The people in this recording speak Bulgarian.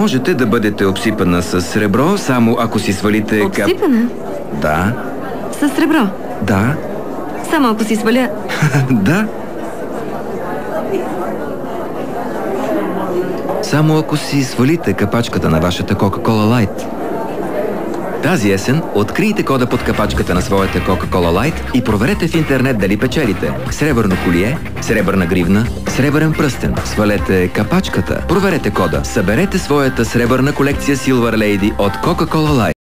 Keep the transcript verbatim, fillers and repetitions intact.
Можете да бъдете обсипана с сребро, само ако си свалите... Обсипана? Да. С сребро? Да. Само ако си сваля... Да. Само ако си свалите капачката на вашата Coca-Cola Light. Тази есен открийте кода под капачката на своята Coca-Cola Light и проверете в интернет дали печелите сребърно колие, сребърна гривна, сребърен пръстен. Свалете капачката, проверете кода, съберете своята сребърна колекция Silver Lady от Coca-Cola Light.